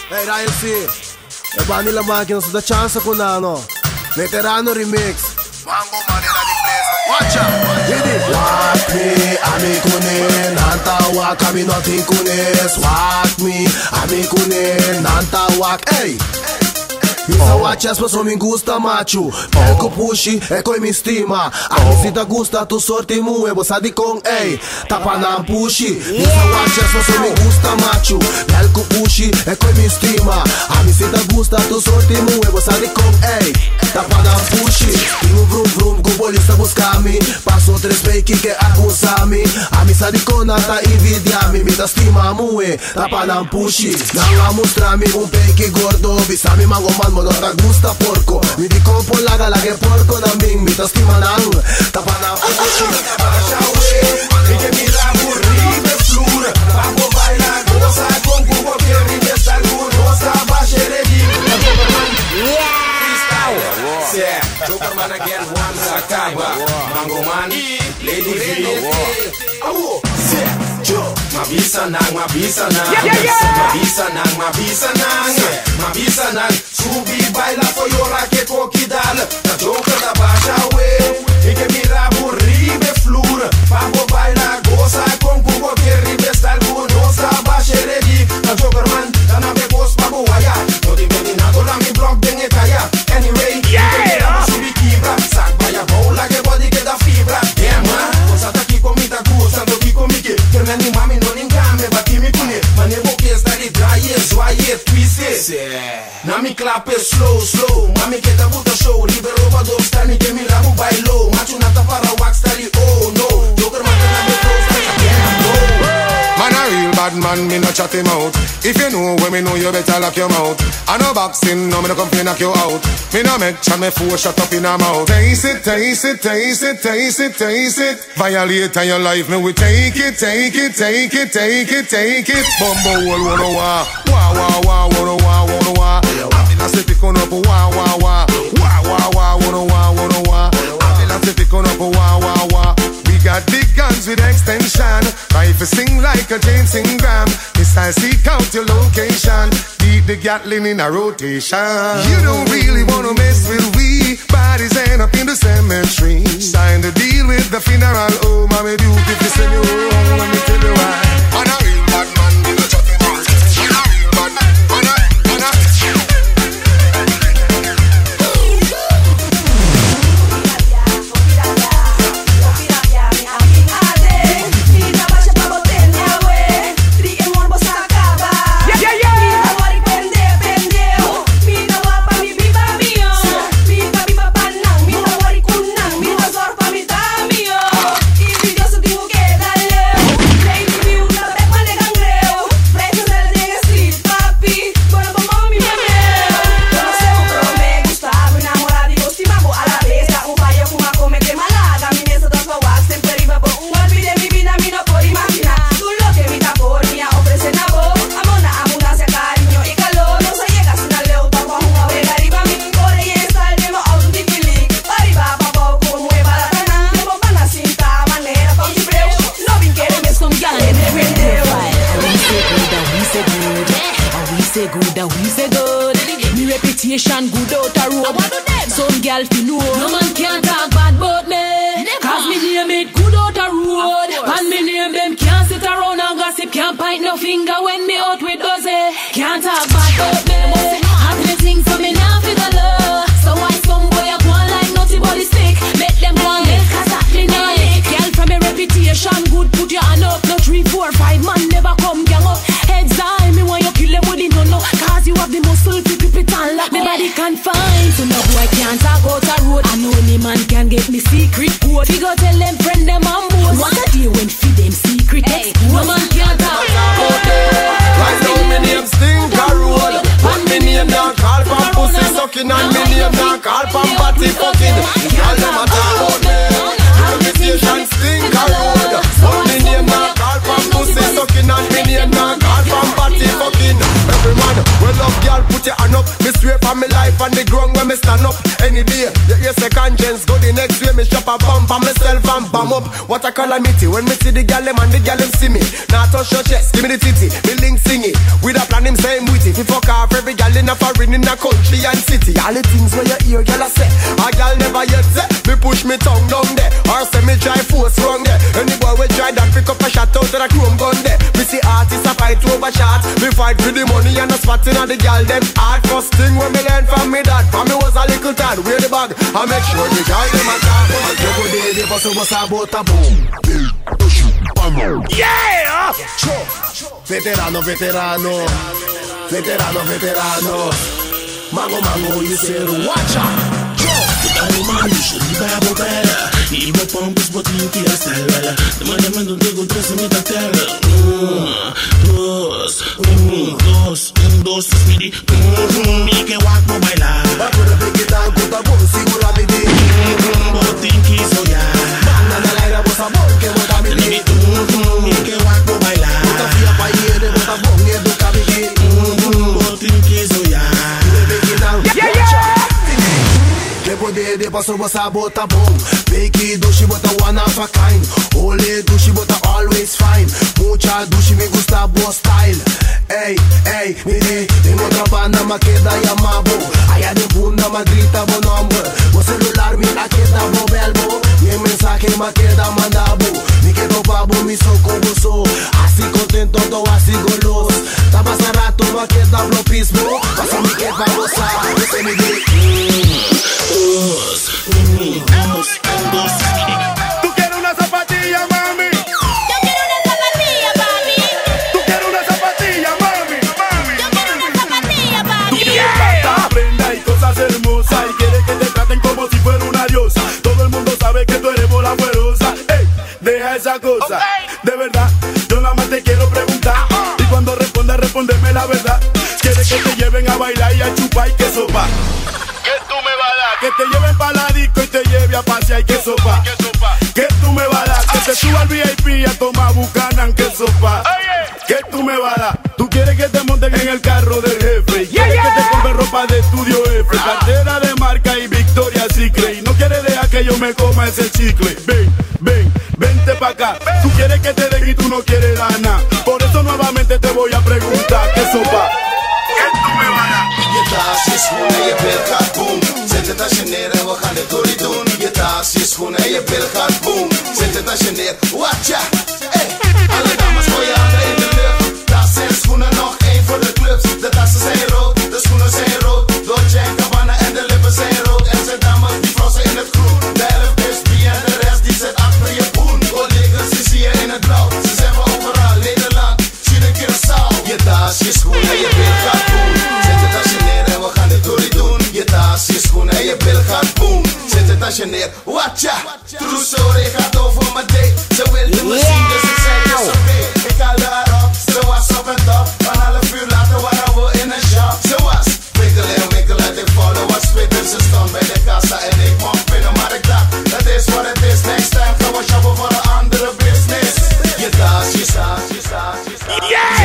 Hey, Ryan C. E ba nila máquina sa da chance ko na, no? Veterano remix. Mango Manila di place. Watch out! Hit it! Swat me, ami kunin. Nantawak kami nothing kunin. Swat me, ami kunin. Nantawak, hey! Misa watchas mas me gusta macho. Pelko pushi, eko mi stima. Ani si da gusta tu sorti mu. E bosa di kong, ey, tapa na pushi. Misa watchas mas me gusta macho. Pelko pushi, eko mi stima. Ani si da gusta tu sorti mu. E bosa di kong, ey, tapa na pushi. Tingo vrum vrum, gubolista buscami. Passo 3 fake que acusami. Ami sa di kong nata invidiami. Mita stima mu, e, tapa na pushi. Nanga mostrami un fake gordo. Bisami mango man mo non gusta porco. Mi dico po laga la che porco na ming. Mi ta stima nang tapa na pushi. Basha ushi, y que mi rabo ribe flur. Papo baila goza con cubo que ribe salgunosa. Basha regi freestyle. Yeah, Superman again one sakaba. Mango man, Lady V. Awo, yeah, Joe. Mabisa nang, mabisa nang, mabisa nang, mabisa nang, mabisa nang. Subi baila foyola que coquidal. Na joca da baixa we. E que mira ribe flur. Papo baila goza con cubo que ribe está algunosa. Baixa regi. Na joca man, na nave gos papo waya. No te nado la mi blog den e kaya. Anyway, subi quibra. Sac vaya bola que body que da fibra. Yeah man, cosa tá aqui comida gusta. Ando aqui comigo. Que me animame no engame. Bati me pune. Mane boque está de dry. Zoaie twiste. Na mi clap é slow, slow. Mami que tá puta show. Liberou pra dor, está ni que me rabo bailou. Macho nata para wax, está ali, oh no. Joker mata na meu flow, está again, no. Man a real bad man, me no chat him out. If you know when me know, you better lock your mouth. I no boxing, no me no come fi knock you out. Me no make chan, me fool shut up in a mouth. Taste it, taste it, taste it, taste it, taste it. Violate your life, me we take it, take it, take it, take it, take it. Bumbo wall, wanna wah, wah, wah, wah, wanna wah, wanna wah. I feel like pick on up, wah, wah, wah, wah, wah, wah, wanna wah, wanna wah. I feel like pick on up, wah, wah, wah. We got big guns with extension. Rifle sing like a James Ingram. Missile seek out your location. Keep the Gatling in a rotation. You don't really wanna mess with we. Bodies end up in the cemetery. Sign the deal with the funeral home. I'm a duke if you send you home. Let me tell you why. Man a real bad man, we no chatting about. Man a real bad man, man a. Good out a road. Some girl fi know no man can't talk bad about me. Cause me name it good out a road. And me name them can't sit around and gossip. Can't point no finger when me out with those. Can't talk bad about me. Have me things so me now figure low. So why some boy a go on like nothing but stick. Make them go and make cause that me know it. Girl from a reputation good, put your hand up. No 3, 4, 5 man never come gang up. Heads high, me want you kill them with it no. Cause you have the muscle to keep it on like me body confined. So no boy can't talk out a road. I know any man can get me secret code. We go tell them friend them and boss. What a day when feed them secret text. No man can't talk out there. Right now me name Stinker Road. And me name down call from pussy sucking. And me name down call from body fucking. Girl them a talk out there. Reputation Stinker Road. And me name down call from pussy sucking. And me name down call from body fucking. Every man well love girl put put your hand up. Me swear for me life and the ground when me stand up. Any day, you say conscience go the next way. Me shop a bump on myself and bam up. What a calamity when me see the gal them and the gal them see me. Now touch your chest, give me the titty, me link sing it. With a plan him say him witty. If you fuck off every gal in a foreign in a country and city. All the things where you hear gal a say, a gal never yet say. Me push me tongue down there, or say me try force wrong there. Any boy we try that pick up a shot out of the chrome gun there. Me see artists a fight over shot. Me fight for the money and a spot in the gal them hard. First thing when me learn from me dad, from me was a little tad. Wear the bag, I make sure the gal them a talk. Jogo de passo você bota boom. Yeah! Veterano, veterano, veterano, veterano. Mango, mango, you say watch out. Man, you should be bad better. Il me pompe sbottini che a stella. Domani non devo tre se mi da terra. Dos, speedy. Mi che walk mo baila. Ma quello che dan conta buon sicura di di. Botin che so ya. Banda na l'aira bossa buon che vota mi di. Mi che walk mo baila. Bota fia pa iere bota buon e do cabidi. Botin che so ya. Bebe que dan. Que poder de passo você bota bom. Make douche bota one of a kind. Ole douche bota always fine. Mucha douche me gusta boa style. Ey, ey, me di. Tengo otra banda ma queda llamado. Allá de bunda ma grita bo nombre. O celular mi la queda bo belbo. Mi mensaje ma queda mandabo. Mi quedo babo mi soco gozo. Así contento todo así golos. Ta pasa rato ma queda blo pismo. Pasa mi queda gozar. Ese me di. Tú quieres una zapatilla, mami. Yo quiero una zapatilla, papi. Tú quieres una zapatilla, mami. Yo quiero una zapatilla, papi. Plata, prenda y cosas hermosas. Y quiere que te traten como si fuera una diosa. Todo el mundo sabe que tú eres bola fuerosa. Ey, deja esa cosa. De verdad, yo nada más te quiero preguntar. Y cuando respondas, respóndeme la verdad. Quieres que te lleven a bailar y a chupar y que sopa. ¿Qué tú me vas a dar? Que te lleven pa' la disco y te lleve a pasear y que sopa. ¿Qué tú me vas a dar? Que te suba al VIP a tomar Buchanan, que sopa. ¿Qué tú me vas a dar? Tú quieres que te monten en el carro del jefe. Quieres que te compre ropa de estudio F, cartera de marca y Victoria's Secret. Y no quieres dejar que yo me coma ese chicle. Ven, ven, vente pa' acá. Tú quieres que te den y tú no quieres dar nada. Por eso nuevamente te voy a preguntar, ¿qué sopa? ¿Qué tú me vas a dar? Je tas, je schoenen, je bil gaat boom. Zet het tasje neer en we gaan het dorie doen. Je tas, je schoenen, je bil gaat boom. Zet het tasje neer, watcha. Hey, alle dames gooien handen in de lucht. Tas en schoenen, nog één voor de clubs. De tassen zijn rood, de schoenen zijn rood. Dolce en Gabbana en de lippen zijn rood. En zijn dames die frossen in het groen. De helft is bier en de rest die zit achter je poen. Collega's, die zie je in het blauw. Ze zijn van overal, Nederland, Chile, Curaçao. Je tas, je schoenen, je bil gaat boom. Je tas, je schoenen en je bil gaat boom. Zet het tasje neer, watcha. True story gaat over mijn date. Ze wilde me zien, dus ik zei yes oké. Ik haalde haar op, ze was op en top. Een half uur later waren we in een shop. Ze was wikkelen en wikkelen, ik voelde wat spitten. Ze stond bij de kassa en ik mocht pinnen. Maar ik dacht, het is wat het is. Next time gaan we shoppen voor een andere business. Je tas, je tas, je tas, je tas.